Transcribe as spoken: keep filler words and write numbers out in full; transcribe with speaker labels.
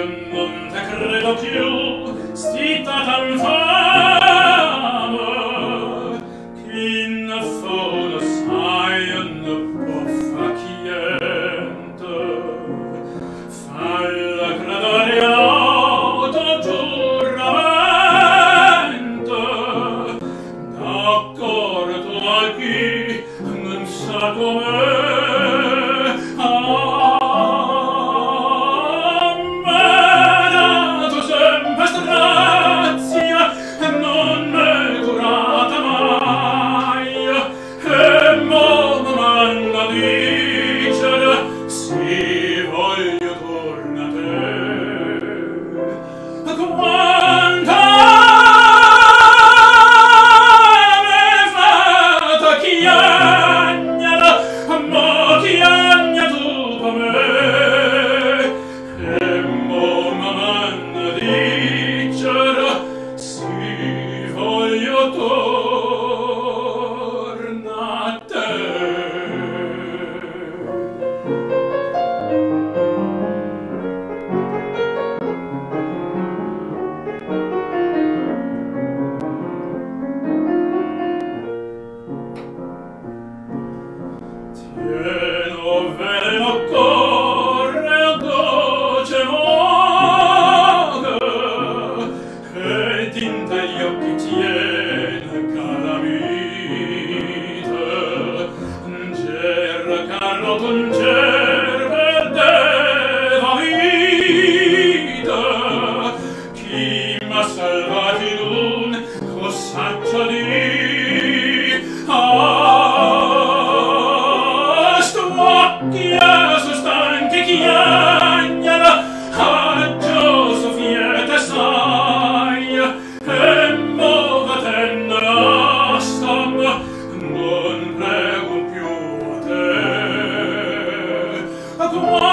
Speaker 1: non te credo più, stita tan fama, che in fondo sai un po' facchiente. Falla credere auto giuramento, d'accordo a chi non sa com'è. Tieno veleno corre a dolce moga, ed in dagli occhi tiene calamita, gerra carro con gerbe della vita, chi m'ha salvato in un cossaccio di Chia so stanchi chiagnano, aggioso fiete sai, e mova tendera stamma, non prego più a te.